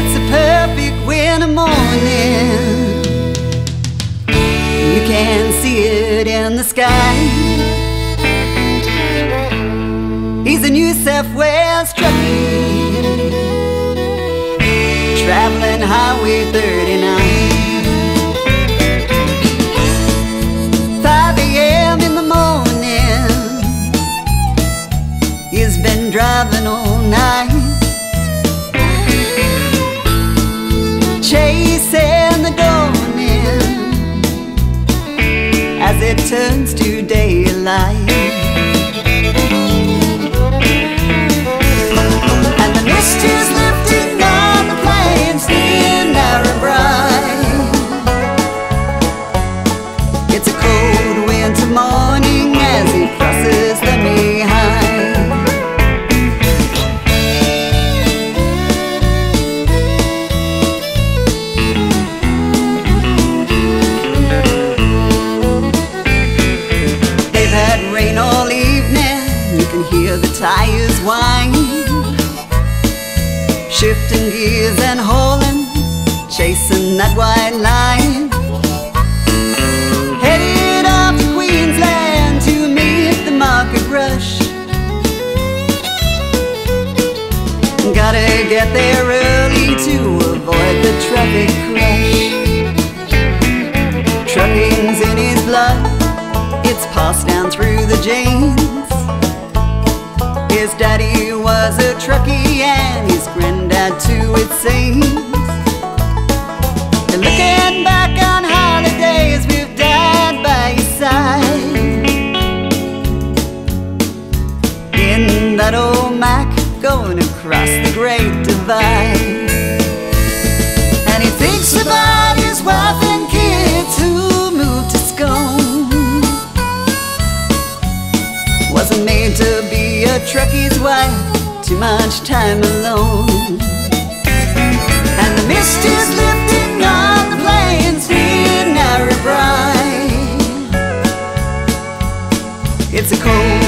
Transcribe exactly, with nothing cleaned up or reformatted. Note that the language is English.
It's a perfect winter morning. You can see it in the sky. He's a New South Wales truckie, traveling Highway thirty-nine. five A M in the morning, he's been driving all night, chasing the dawning as it turns to daylight. And the mist is lifting on the plains thin, narrow, bright. It's a cold winter morning as he crosses the Mehigh. Hear the tires whine, shifting gears and hauling, chasing that white line. Headed off to Queensland to meet the market rush. Gotta get there early to avoid the traffic crush. Trucking's in his blood, it's passed down through the genes. His daddy was a truckie and his granddad too, it seems. And looking back on holidays with Dad by his side, in that old Mac going across the Great Divide. And he thinks about his wife and kids who moved to Scone. Wasn't made to be a truckie's wife, too much time alone. And the mist is lifting on the plains thin, narrow, bright. It's a cold